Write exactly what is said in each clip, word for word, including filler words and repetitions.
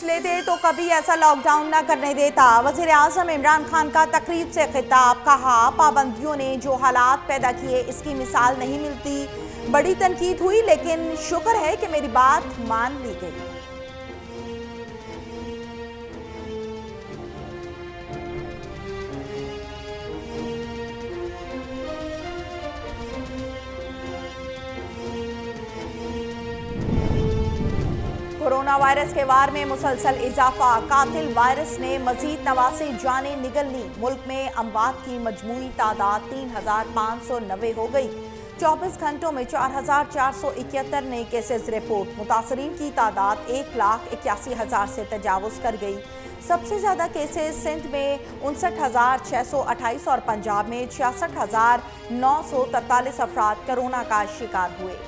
लेते तो कभी ऐसा लॉकडाउन ना करने देता। वज़ीर आज़म इमरान खान का तकरीब से खिताब, कहा पाबंदियों ने जो हालात पैदा किए इसकी मिसाल नहीं मिलती। बड़ी तनकीद हुई लेकिन शुक्र है कि मेरी बात मान ली गई। कोरोना वायरस के वार में मुसलसल इजाफा, कातिल वायरस ने मजीद नवासी जानें निगल ली। मुल्क में अमवात की मजमूई तादाद तीन हजार पाँच सौ नब्बे हो गई। चौबीस घंटों में चार हजार चार सौ इकहत्तर नए केसेस रिपोर्ट। मुतासरीन की तादाद एक लाख इक्यासी हजार से तजावुज कर गई। सबसे ज्यादा केसेस सिंध में उनसठ हजार छः सौ अट्ठाईस और पंजाब में छियासठ हजार नौ सौ तरतालीस अफराद कोरोना का शिकार हुए।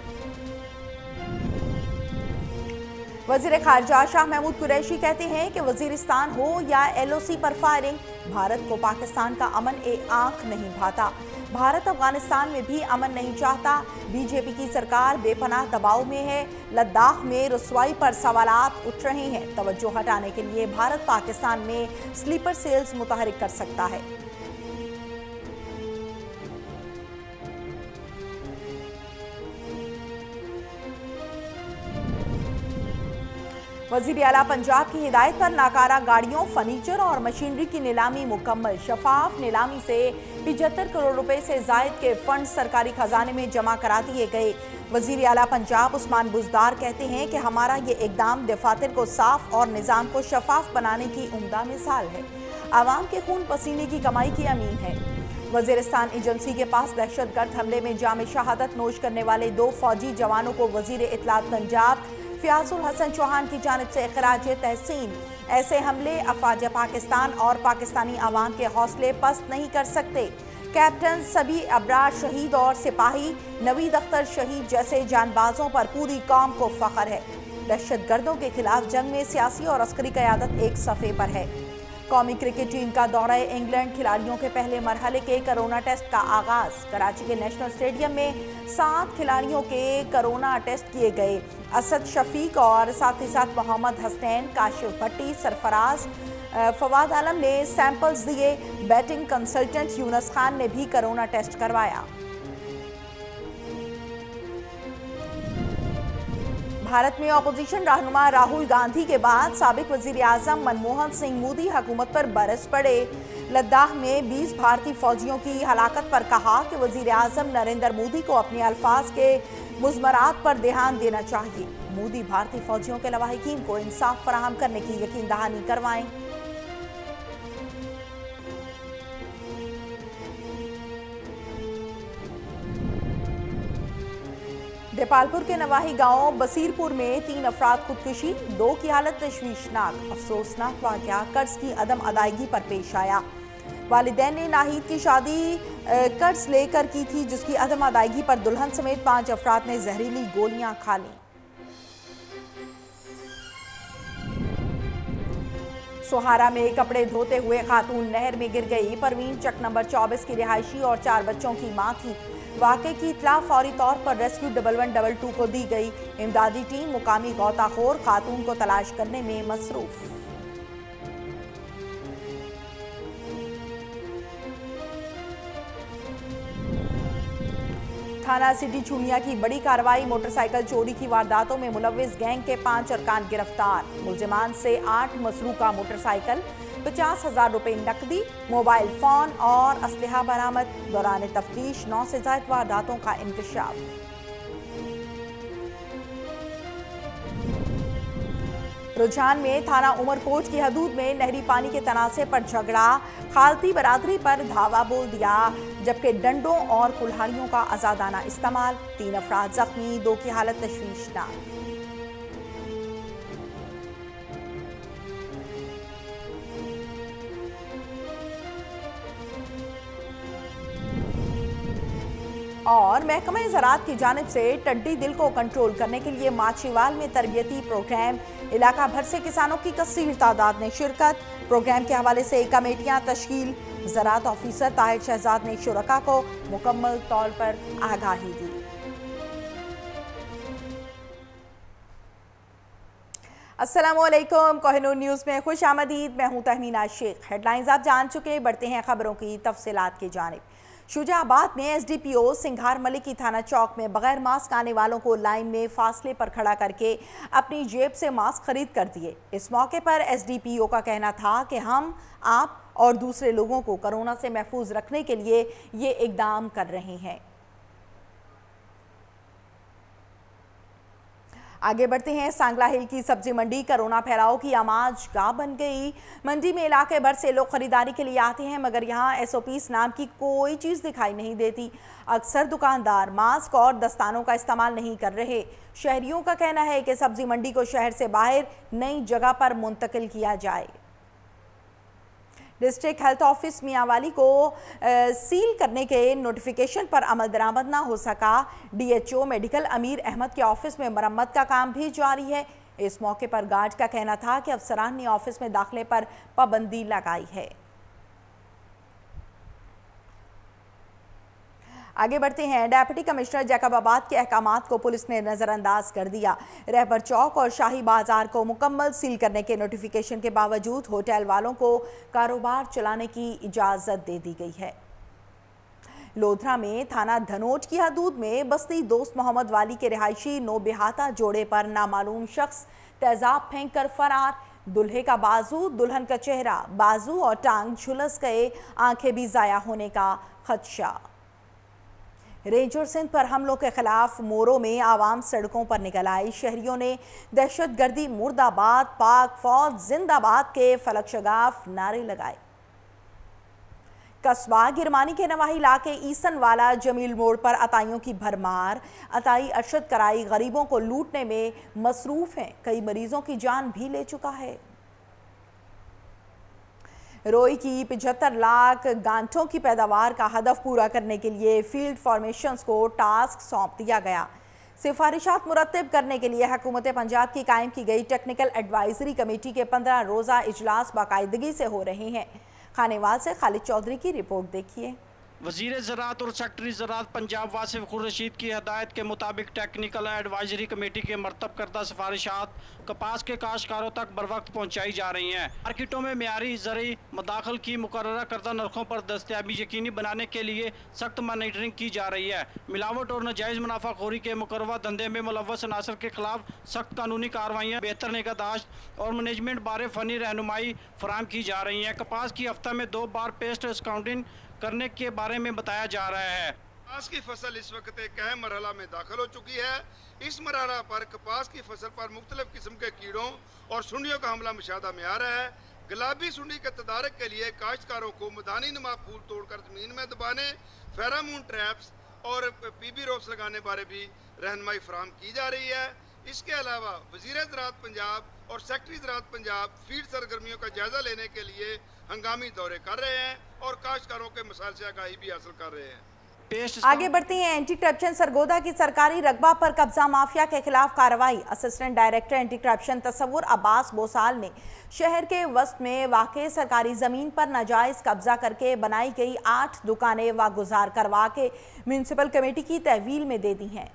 वज़ीर ख़ारजा शाह महमूद कुरैशी कहते हैं कि वज़ीरिस्तान हो या एल ओ सी पर फायरिंग, भारत को पाकिस्तान का अमन ए आंख नहीं भाता। भारत अफगानिस्तान में भी अमन नहीं चाहता। बीजेपी की सरकार बेपनाह दबाव में है। लद्दाख में रुसवाई पर सवालात उठ रहे हैं। तवज्जो हटाने के लिए भारत पाकिस्तान में स्लीपर सेल्स मुतहरिक कर सकता है। वज़ीर आला पंजाब की हिदायत पर नाकारा गाड़ियों, फर्नीचर और मशीनरी की नीलामी मुकम्मल। शफाफ नीलामी से पिछहत्तर करोड़ रुपए से जायद के फंड सरकारी खजाने में जमा करा दिए गए। वज़ीर आला पंजाब उस्मान बुज़दार कहते हैं कि हमारा ये इकदाम दफातर को साफ और निज़ाम को शफाफ बनाने की उम्दा मिसाल है। आवाम के खून पसीने की कमाई की अमीन है। वज़ीरिस्तान एजेंसी के पास दहशतगर्द हमले में जाम शहादत नोश करने वाले दो फौजी जवानों को वज़ीर इत्तलात पंजाब फ़ियाज़ुल हसन चौहान की जानिब से खराज तहसीन। ऐसे हमले अफ़वाज पाकिस्तान और पाकिस्तानी आवाम के हौसले पस्त नहीं कर सकते। कैप्टन सभी अबरार शहीद और सिपाही नवीद अख्तर शहीद जैसे जानबाजों पर पूरी कौम को फ़ख्र है। दहशत गर्दों के खिलाफ जंग में सियासी और अस्करी क़यादत एक सफ़े पर है। कौमी क्रिकेट टीम का दौरा इंग्लैंड, खिलाड़ियों के पहले मरहले के कोरोना टेस्ट का आगाज। कराची के नेशनल स्टेडियम में सात खिलाड़ियों के कोरोना टेस्ट किए गए। असद शफीक और साथ ही साथ मोहम्मद हसनैन, काशिफ भट्टी, सरफराज, फवाद आलम ने सैंपल्स दिए। बैटिंग कंसल्टेंट यूनस खान ने भी कोरोना टेस्ट करवाया। भारत में अपोजिशन रहनुमा राहुल गांधी के बाद साबिक वजीर आजम मनमोहन सिंह मोदी हुकूमत पर बरस पड़े। लद्दाख में बीस भारतीय फौजियों की हलाकत पर कहा कि वजीर आजम नरेंद्र मोदी को अपने अल्फाज के मुज़मरात पर ध्यान देना चाहिए। मोदी भारतीय फौजियों के लवाहिकीन को इंसाफ फराहम करने की यकीन दहानी करवाएं। देपालपुर के नवाही गांव बसीरपुर में तीन अफराद खुदकुशी, दो की हालत तशवीशनाक। अफसोसनाक वाक़या कर्ज की अदम अदायगी पर पेश आया। वालिदैन ने नाहिद की शादी कर्ज लेकर की थी, जिसकी अदम अदायगी पर दुल्हन समेत पांच अफराद ने जहरीली गोलियां खा लीं। सोहारा में कपड़े धोते हुए खातून नहर में गिर गई। परवीन चक नंबर चौबीस की रिहायशी और चार बच्चों की मां थी। वाक़े की इत्तला फौरी तौर पर rescue double one double two को दी गई। इमदादी टीम मुकामी गौताखोर खातून को तलाश करने में मसरूफ। थाना सिटी चूनिया की बड़ी कार्रवाई। मोटरसाइकिल चोरी की वारदातों में मुलव्विस गैंग के पांच अरकान गिरफ्तार। मुलजिमान से आठ मसरूका मोटरसाइकिल, पचास हजार रुपये नकदी, मोबाइल फोन और असलहा बरामद। दौरान तफ्तीश नौ से ज्यादा वारदातों का इंकशाफ। रुझान में थाना उमरकोट की हदूद में नहरी पानी के तनाज़े पर झगड़ा। खालती बरादरी पर धावा बोल दिया, जबकि डंडों और कुल्हाड़ियों का आज़ादाना इस्तेमाल। तीन अफराद जख्मी, दो की हालत तशवीशनाक। और महकमा ज़राअत की जानिब से टड्डी दिल को कंट्रोल करने के लिए माछीवाल में तरबियती प्रोग्राम। इलाका भर से किसानों की कसीर तादाद ने शिरकत। प्रोग्राम के हवाले से कमेटियां तश्कील। ज़राअत ऑफिसर ताहिर शहजाद ने शुरका को मुकम्मल तौर पर आगाही दी। अस्सलामुअलैकुम, कोहिनूर न्यूज़ में खुश आमदीद। मैं हूं तहमीना शेख। हेडलाइंस आप जान चुके, बढ़ते हैं खबरों की तफसीलात की जानिब। शुजाबाद में S D P O Singhar Malik की थाना चौक में बगैर मास्क आने वालों को लाइन में फासले पर खड़ा करके अपनी जेब से मास्क खरीद कर दिए। इस मौके पर एस डी पी ओ का कहना था कि हम, आप और दूसरे लोगों को कोरोना से महफूज रखने के लिए ये इकदाम कर रहे हैं। आगे बढ़ते हैं। सांगला हिल की सब्जी मंडी कोरोना फैलाव की आमाज गाह बन गई। मंडी में इलाके भर से लोग खरीदारी के लिए आते हैं, मगर यहाँ एस ओ पीज़ नाम की कोई चीज़ दिखाई नहीं देती। अक्सर दुकानदार मास्क और दस्तानों का इस्तेमाल नहीं कर रहे। शहरियों का कहना है कि सब्जी मंडी को शहर से बाहर नई जगह पर मुंतकिल किया जाए। डिस्ट्रिक्ट हेल्थ ऑफिस मियांवाली को आ, सील करने के नोटिफिकेशन पर अमल दरामद ना हो सका। डी एच ओ मेडिकल अमीर अहमद के ऑफिस में मरम्मत का काम भी जारी है। इस मौके पर गार्ड का कहना था कि अफसरान ने ऑफिस में दाखिले पर पाबंदी लगाई है। आगे बढ़ते हैं। डिप्टी कमिश्नर जैकबाबाद के अहकामात को पुलिस ने नज़रअंदाज कर दिया। रहबर चौक और शाही बाजार को मुकम्मल सील करने के नोटिफिकेशन के बावजूद होटल वालों को कारोबार चलाने की इजाज़त दे दी गई है। लोधरा में थाना धनोट की हदूद में बस्ती दोस्त मोहम्मद वाली के रिहायशी नो बेहाता जोड़े पर नामालूम शख्स तेजाब फेंक कर फरार। दुल्हे का बाजू, दुल्हन का चेहरा, बाजू और टांग झुलस गए, आंखें भी ज़ाया होने का खदशा। रेंजर सिंध पर हमलों के खिलाफ मोरों में आवाम सड़कों पर निकल आई। शहरियों ने दहशतगर्दी, मुर्दाबाद, पाक फौज जिंदाबाद के फलक शगाफ नारे लगाए। कस्बा गिरमानी के नवाही इलाके ईसन वाला जमील मोड़ पर अताइयों की भरमार। अताई अरशद कराई गरीबों को लूटने में मसरूफ हैं। कई मरीजों की जान भी ले चुका है। रोई की पचहत्तर लाख गांठों की पैदावार का हदफ पूरा करने के लिए फील्ड फॉर्मेशंस को टास्क सौंप दिया गया। सिफारिशात मुरत्तिब करने के लिए हुकूमत पंजाब की कायम की गई टेक्निकल एडवाइजरी कमेटी के पंद्रह रोज़ा इजलास बाकायदगी से हो रहे हैं। खानेवाल से खालिद चौधरी की रिपोर्ट देखिए। वज़ीर ज़राअत और सेक्रेटरी ज़राअत पंजाब वासिफ खुर्शीद की हदायत के मुताबिक टेक्निकल एडवाइजरी कमेटी के मरतब करदा सिफारिशात कपास के काश्तकारों तक बर वक्त पहुँचाई जा रही हैं। मार्केटों में मियारी ज़रूरी मदाखल की मुकर्ररा करदा नरखों पर दस्तियाबी यकीनी बनाने के लिए सख्त मॉनिटरिंग की जा रही है। मिलावट और नाजायज़ मुनाफाखोरी के मुकर्ररा धंधे में मुलव्वस अनासर के खिलाफ सख्त कानूनी कार्रवाइयाँ, बेहतर निगहदाश्त और मैनेजमेंट बारे फ़नी रहनुमाई फराहम की जा रही हैं। कपास की हफ्ता में दो बार पेस्ट डिस्काउंटिंग करने के बारे में बताया जा रहा है। कपास की फसल इस वक्त एक अहम मरहला में दाखिल हो चुकी है। इस मरहला पर कपास की फसल पर मुख्तलिफ किस्म के कीड़ों और सुंडियों का हमला मुशाहदा में आ रहा है। गुलाबी सुंडी के तदारक के लिए काश्तकारों को मदानी नुमा फूल तोड़कर जमीन में दबाने, फेरामून ट्रैप्स और पीबी रोप्स लगाने बारे भी रहनुमाई फराहम की जा रही है। इसके अलावा वज़ीर ज़राअत पंजाब और सेक्रेटरी ज़राअत पंजाब फील्ड सरगर्मियों का जायजा लेने के लिए हंगामी दौरे कर रहे हैं और काश्तकारों के मसाइल से आगाही भी हासिल कर रहे हैं। आगे बढ़ते हैं। एंटी करप्शन सरगोदा की सरकारी रकबा पर कब्जा माफिया के खिलाफ कार्रवाई। Assistant director anti corruption Tasawwur Abbas Bosal ने शहर के वस्त में वाक़े सरकारी ज़मीन पर नाजायज़ कब्जा करके बनाई गई आठ दुकानें वागुजार करवा के म्यूनसिपल कमेटी की तहवील में दे दी हैं।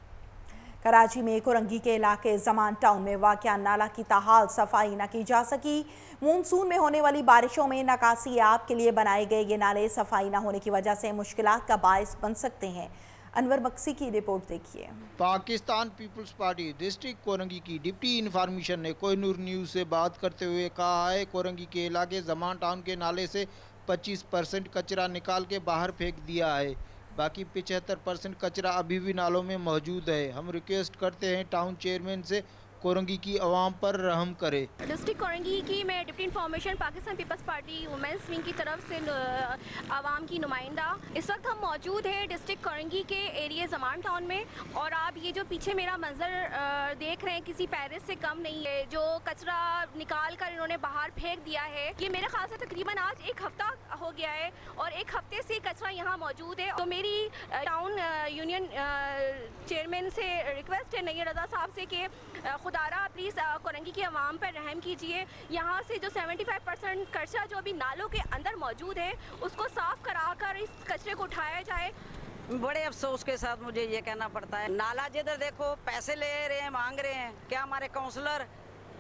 कराची में कोरंगी के इलाके जमान टाउन में वाक़या नाला की ताहाल सफाई न की जा सकी। मानसून में होने वाली बारिशों में नकासी आब के लिए बनाए गए ये नाले सफाई न होने की वजह से मुश्किलात का बायस बन सकते हैं। अनवर मक्सी की रिपोर्ट देखिए। Pakistan Peoples Party district Korangi की डिप्टी इंफॉर्मेशन ने कोहिनूर न्यूज़ से बात करते हुए कहा है, कोरंगी के इलाके जमान टाउन के नाले से पच्चीस परसेंट कचरा निकाल के बाहर फेंक दिया है। बाकी पचहत्तर परसेंट कचरा अभी भी नालों में मौजूद है। हम रिक्वेस्ट करते हैं टाउन चेयरमैन से कोरंगी की आवाम पर रहम करे। डिस्ट्रिक्ट कोरंगी की मैं deputy information Pakistan Peoples Party women's wing की तरफ से आवाम की नुमाइंदा। इस वक्त हम मौजूद हैं डिस्ट्रिक्ट कोरंगी के एरिया जमान टाउन में, और आप ये जो पीछे मेरा मंजर देख रहे हैं किसी पेरिस से कम नहीं है। जो कचरा निकाल कर इन्होंने बाहर फेंक दिया है, ये मेरे ख्याल से तकरीबन आज एक हफ्ता हो गया है और एक हफ्ते से कचरा यहाँ मौजूद है। तो मेरी टाउन यूनियन चेयरमैन से रिक्वेस्ट है नैयर रजा साहब से कि खुदारा प्लीज़ कोरंगी की आवाम पर रहम कीजिए। यहाँ से जो पचहत्तर परसेंट कचरा जो अभी नालों के अंदर मौजूद है उसको साफ कराकर इस कचरे को उठाया जाए। बड़े अफसोस के साथ मुझे ये कहना पड़ता है, नाला जिधर देखो पैसे ले रहे हैं, मांग रहे हैं। क्या हमारे काउंसलर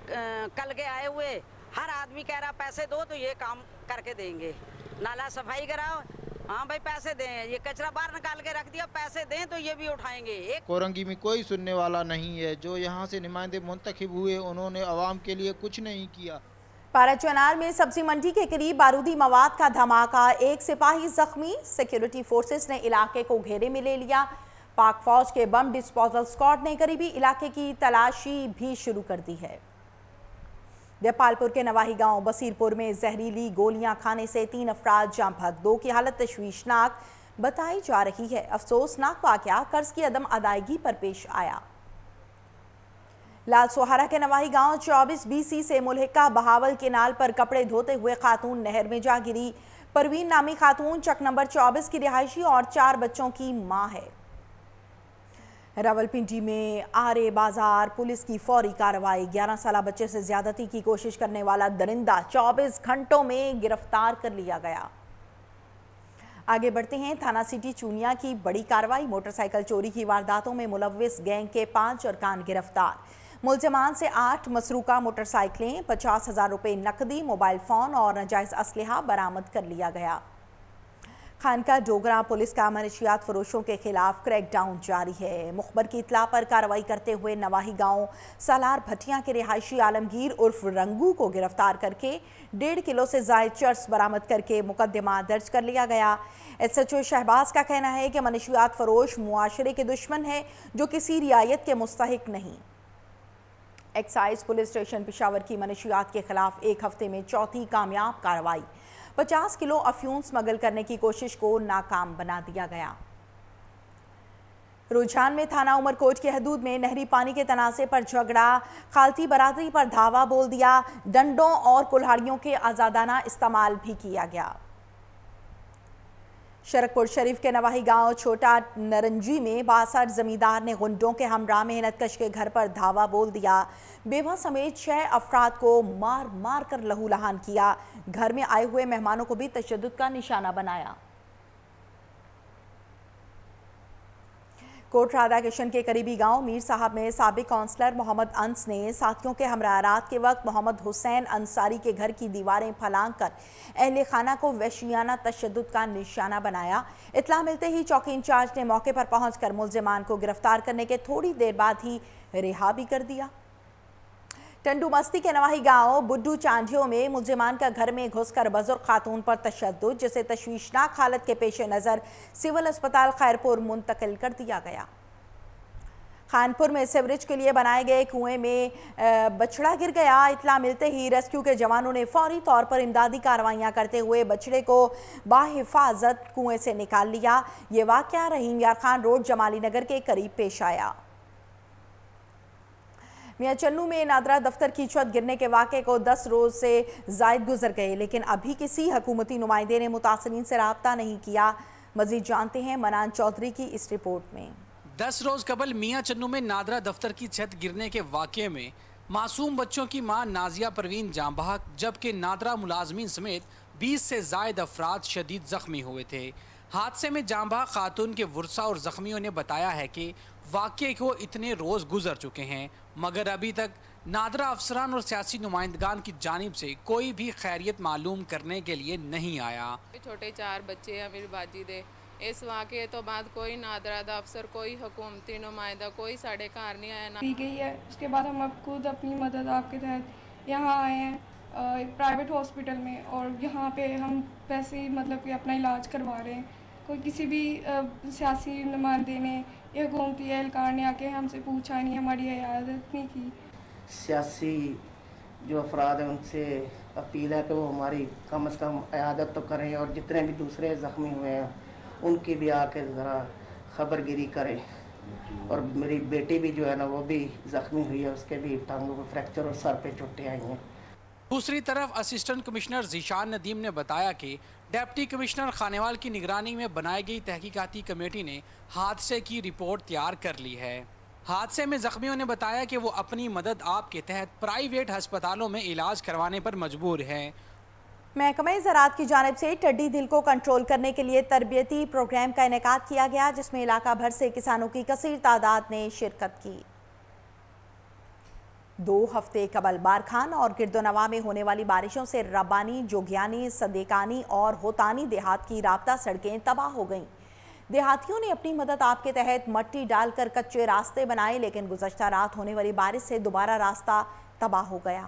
कल के आए हुए हर आदमी कह रहा पैसे दो तो ये काम करके देंगे, नाला सफाई कराओ, हाँ भाई पैसे दें, ये कचरा बाहर निकाल के रख दिया, पैसे दें तो ये भी उठाएंगे। एक कोरंगी में कोई सुनने वाला नहीं है। जो यहाँ से नुमाइंदे मुंतखब हुए उन्होंने आवाम के लिए कुछ नहीं किया। पाराचनार में सब्जी मंडी के करीब बारूदी मवाद का धमाका, एक सिपाही जख्मी, सिक्योरिटी फोर्सेस ने इलाके को घेरे में ले लिया। पाक फौज के बम डिस्पोजल स्क्वाड ने करीबी इलाके की तलाशी भी शुरू कर दी है। देपालपुर के नवाही गांव बसीरपुर में जहरीली गोलियां खाने से तीन अफराद जाँ भग, दो की हालत तशवीशनाक बताई जा रही है। अफसोसनाक वाकया कर्ज की अदम अदायगी पर पेश आया। लाल सोहारा के नवाही गांव चौबीस बीसी से मुल्हिका बहावल केनाल पर कपड़े धोते हुए खातून नहर में जा गिरी। परवीन नामी खातून चक नंबर चौबीस की रिहायशी और चार बच्चों की मां है। रावलपिंडी में आरे बाजार पुलिस की फौरी कार्रवाई, ग्यारह साल बच्चे से ज्यादती की कोशिश करने वाला दरिंदा चौबीस घंटों में गिरफ्तार कर लिया गया। आगे बढ़ते हैं, थाना सिटी चूनिया की बड़ी कार्रवाई, मोटरसाइकिल चोरी की वारदातों में मुलव्विस गैंग के पांच अरकान गिरफ्तार। मुलजमान से आठ मसरूका मोटरसाइकिलें, पचास हजार रुपये नकदी, मोबाइल फोन और नाजायज असलहा बरामद कर लिया गया। खानका डोगरा पुलिस का मनशियात फरोशों के खिलाफ क्रैकडाउन जारी है। मुखबर की इतला पर कार्रवाई करते हुए नवाही गांव सालार भटिया के रिहायशी आलमगीर उर्फ रंगू को गिरफ्तार करके डेढ़ किलो से जायद चर्स बरामद करके मुकदमा दर्ज कर लिया गया। एस एच ओ शहबाज का कहना है कि मनशियात फरोश मुआशरे के दुश्मन है जो किसी रियायत के मुस्तहिक नहीं। एक्साइज पुलिस स्टेशन पेशावर की मनशियात के खिलाफ एक हफ्ते में चौथी कामयाब कार्रवाई, पचास किलो अफ्यूम स्मगल करने की कोशिश को नाकाम बना दिया गया। रुझान में थाना उमरकोट की हदूद में नहरी पानी के तनाज़े पर झगड़ा, खालती बरादरी पर धावा बोल दिया, डंडों और कुल्हाड़ियों के आज़ादाना इस्तेमाल भी किया गया। शरकपुर शरीफ के नवाही गांव छोटा नरंजी में बासठ जमींदार ने गुंडों के हमरा मेहनतकश के घर पर धावा बोल दिया। बेवा समेत छह अफराद को मार मार कर लहूलहान किया। घर में आए हुए मेहमानों को भी तशद्दुद का निशाना बनाया। कोट राधा किशन के करीबी गांव मीर साहब में साबिक काउंसलर मोहम्मद अंस ने साथियों के हमरा रात के वक्त मोहम्मद हुसैन अंसारी के घर की दीवारें फलांग कर अहले खाना को वहशियाना तशद्दुद का निशाना बनाया। इत्ला मिलते ही चौकी इंचार्ज ने मौके पर पहुंचकर मुलजिमान को गिरफ्तार करने के थोड़ी देर बाद ही रिहा भी कर दिया। टंडू मस्ती के नवाही गांव बुड्डू चांडियों में मुलजिमान का घर में घुसकर बुजुर्ग खातून पर तशद्दुद, जिसे तशवीशनाक हालत के पेश नज़र सिविल अस्पताल खैरपुर मुंतकिल कर दिया गया। खानपुर में सीवरेज के लिए बनाए गए कुएं में बछड़ा गिर गया। इतला मिलते ही रेस्क्यू के जवानों ने फौरी तौर पर इमदादी कार्रवाइयां करते हुए बछड़े को बाहिफाजत कुएं से निकाल लिया। ये वाकया रहीम यार खान रोड जमाली नगर के करीब पेश आया। मियां चन्नू में नादरा दफ्तर की छत गिरने के वाक़े को दस रोज से जायद गुजर गए, लेकिन अभी किसी हुकूमती नुमाइंदे ने मुतासरीन से रब्ता नहीं किया। मजीद जानते हैं मनान चौधरी की इस रिपोर्ट में। दस रोज कबल मियां चन्नू में नादरा दफ्तर की छत गिरने के वाक़े में मासूम बच्चों की मां नाजिया परवीन जाँ बहक, जबकि नादरा मुलाजमीन समेत बीस से जायद अफराद शदीद जख्मी हुए थे। हादसे में जाँ बहक खातून के वर्सा और जख्मियों ने बताया है कि वाक़े को इतने रोज़ गुजर चुके हैं, मगर अभी तक नादरा अफसरान और सियासी नुमाइंदगान की जानिब से कोई भी खैरियत मालूम करने के लिए नहीं आया। छोटे चार बच्चे हैं मेरी बाजी दे, इस वाक़े तो बाद कोई नादरा दा अफसर, कोई हुकूमती नुमाइंदा, कोई साढ़े घर नहीं आया ना दी गई है। उसके बाद हम अब खुद अपनी मदद आपके तहत यहाँ आए हैं एक प्राइवेट हॉस्पिटल में, और यहाँ पे हम पैसे मतलब कि अपना इलाज करवा रहे हैं। कोई किसी भी सियासी नुमाइंदे ने या हुकूमती एहलकार ने आके हमसे पूछा नहीं, हमारी इयादत नहीं की। सियासी जो अफराद हैं उनसे अपील है कि वो हमारी कम अज़ कम इयादत तो करें, और जितने भी दूसरे ज़ख्मी हुए हैं उनकी भी आके ज़रा खबरगिरी करें। और मेरी बेटी भी जो है ना वो भी ज़ख्मी हुई है, उसके भी टांगों को फ्रैक्चर और सर पे चोटें आई हैं। दूसरी तरफ असिस्टेंट कमिश्नर ज़ीशान नदीम ने बताया कि डिप्टी कमिश्नर खानेवाल की निगरानी में बनाई गई तहकीकाती कमेटी ने हादसे की रिपोर्ट तैयार कर ली है। हादसे में जख्मियों ने बताया कि वो अपनी मदद आप के तहत प्राइवेट अस्पतालों में इलाज करवाने पर मजबूर हैं। महकमे ज़राअत की जानिब से टिड्डी दिल को कंट्रोल करने के लिए तरबियती प्रोग्राम का इनेकाद किया गया, जिसमें इलाका भर से किसानों की कसीर तादाद ने शिरकत की। दो हफ्ते कबल बारखान और गिरदोनवा में होने वाली बारिशों से रब्बानी, जोगियानी, सदेकानी और होतानी देहात की राब्ता सड़कें तबाह हो गईं। देहातियों ने अपनी मदद आपके तहत मट्टी डालकर कच्चे रास्ते बनाए, लेकिन गुज़श्ता रात होने वाली बारिश से दोबारा रास्ता तबाह हो गया।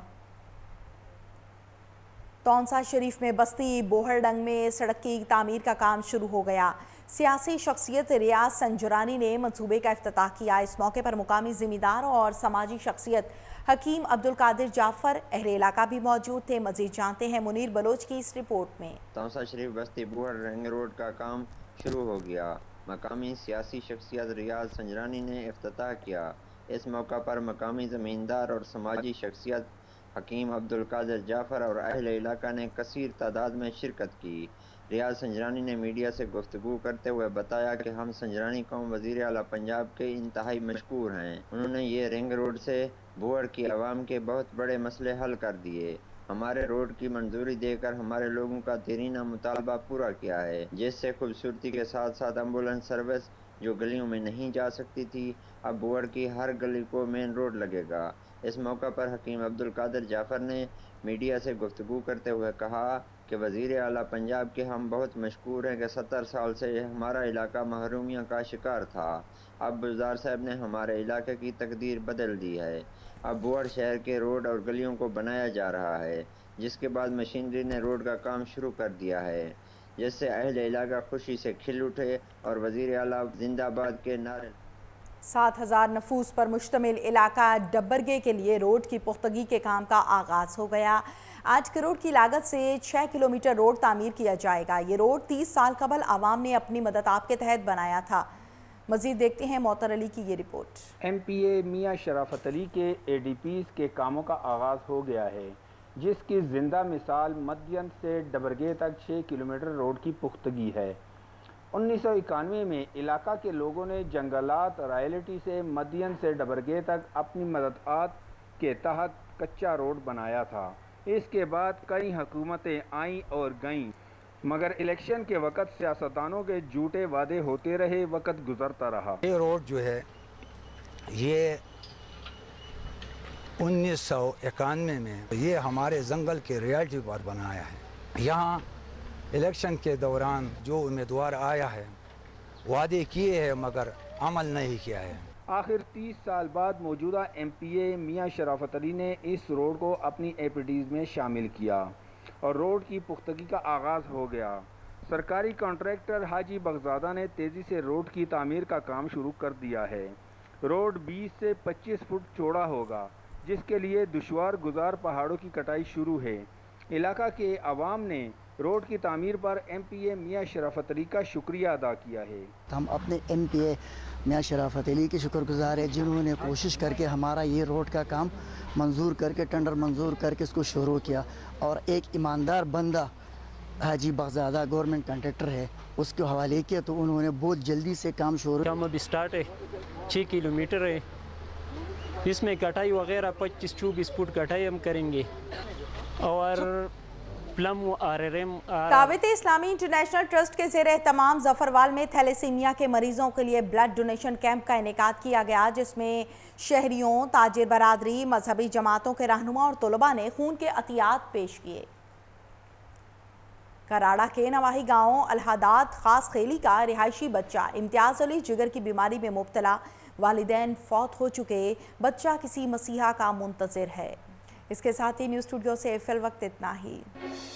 तौंसा शरीफ में बस्ती बोहरडंग में सड़क की तामीर का काम शुरू हो गया। सियासी शख्सियत रियाज संजरानी ने मंसूबे का इफ्तिताह किया। इस मौके पर मुकामी जिम्मेदार और समाजी शख्सियत हकीम अब्दुल कादिर जाफर अहले इलाका भी मौजूद थे। मजीद जानते हैं मुनीर बलोच की इस रिपोर्ट में। तौंसा शरीफ बस्ती बोहरडंग रोड का काम शुरू हो गया। मकामी सियासी शख्सियत रियाज संजरानी ने इफ्तिताह किया। इस मौका पर मकामी ज़मींदार और समाजी शख्सियत हकीम अब्दुल कादिर जाफर और अहले इलाका ने कसीर तादाद में शिरकत की। रियाज संजरानी ने मीडिया से गुफ्तगू करते हुए बताया कि हम संजरानी कौम वज़ीर आला पंजाब के इंतहाई मशकूर हैं। उन्होंने ये रिंग रोड से बोहर की आवाम के बहुत बड़े मसले हल कर दिए। हमारे रोड की मंजूरी देकर हमारे लोगों का देरीना मुतालबा पूरा किया है, जिससे खूबसूरती के साथ साथ एम्बुलेंस सर्विस जो गलियों में नहीं जा सकती थी, अब बोहर की हर गली को मेन रोड लगेगा। इस मौका पर हकीम अब्दुल कादिर जाफर ने मीडिया से गुफ्तगू करते हुए कहा कि वज़ीर आला पंजाब के हम बहुत मशकूर हैं कि सत्तर साल से हमारा इलाका महरूमियों का शिकार था। अब बुज़दार साहब ने हमारे इलाके की तकदीर बदल दी है। अब बोहर शहर के रोड और गलियों को बनाया जा रहा है, जिसके बाद मशीनरी ने रोड का काम शुरू कर दिया है, जिससे अहले इलाका खुशी से खिल उठे और वज़ीर आला जिंदाबाद के नारे। सात हज़ार नफूस पर मुश्तमिल इलाका डब्बरगे के लिए रोड की पुख्तगी के काम का आगाज़ हो गया। आज करोड़ की लागत से छः किलोमीटर रोड तामीर किया जाएगा। ये रोड तीस साल कबल आवाम ने अपनी मदद आपके तहत बनाया था। मजीद देखते हैं मौतर अली की ये रिपोर्ट। एम पी ए मियाँ शराफत अली के ए डी पीज़ के कामों का आगाज़ हो गया है, जिसकी जिंदा मिसाल मध्यन से डबरगे तक छः किलोमीटर रोड की पुख्तगी है। उन्नीस सौ इक्यानवे में इलाका के लोगों ने जंगलात रॉयल्टी से मध्यन से डबरगे तक अपनी मददात के तहत कच्चा रोड बनाया था। इसके बाद कई हुकूमतें आईं और गईं, मगर इलेक्शन के वक़्त सियासतदानों के झूठे वादे होते रहे, वक़्त गुजरता रहा। ये रोड जो है ये उन्नीस सौ इक्यानवे में ये हमारे जंगल के रियल्टी पर बनाया है। यहाँ इलेक्शन के दौरान जो उम्मीदवार आया है वादे किए हैं मगर अमल नहीं किया है। आखिर तीस साल बाद मौजूदा एम पी ए मियाँ शराफत अली ने इस रोड को अपनी एपीडीज में शामिल किया और रोड की पुख्तगी का आगाज़ हो गया। सरकारी कॉन्ट्रैक्टर हाजी बगजादा ने तेज़ी से रोड की तामीर का काम शुरू कर दिया है। रोड बीस से पच्चीस फुट चौड़ा होगा, जिसके लिए दुश्वार गुजार पहाड़ों की कटाई शुरू है। इलाका के अवाम ने रोड की तामीर पर एम पी ए मियाँ शराफत अली का शुक्रिया अदा किया है। हम अपने एम पी ए मियाँ शराफत अली के शुक्रगुजार है, जिन्होंने कोशिश करके हमारा ये रोड का काम मंजूर करके टेंडर मंजूर करके इसको शुरू किया। और एक ईमानदार बंदा हाजी बगजादा गवर्नमेंट कॉन्ट्रैक्टर है, उसके हवाले किया तो उन्होंने बहुत जल्दी से काम शुरू। काम अभी स्टार्ट है, छः किलोमीटर है, इसमें कटाई वगैरह पच्चीस चौबीस फुट कटाई हम करेंगे और plum Dawat Islami international trust के ज़ेर एहतमाम जफरवाल में थैलेसीमिया के मरीजों के लिए ब्लड डोनेशन कैंप का इनेकाद किया गया, जिसमें शहरियों, ताजिर बरादरी, मजहबी जमातों के रहनुमा और तलबा ने खून के अतियात पेश किए। कराड़ा के नवाही गांव अलहादात खास खेली का रिहायशी बच्चा इम्तियाज अली जिगर की बीमारी में मुब्तला, वालिदैन फौत हो चुके, बच्चा किसी मसीहा का मुंतज़िर है। इसके साथ ही न्यूज़ स्टूडियो से फिल वक्त इतना ही।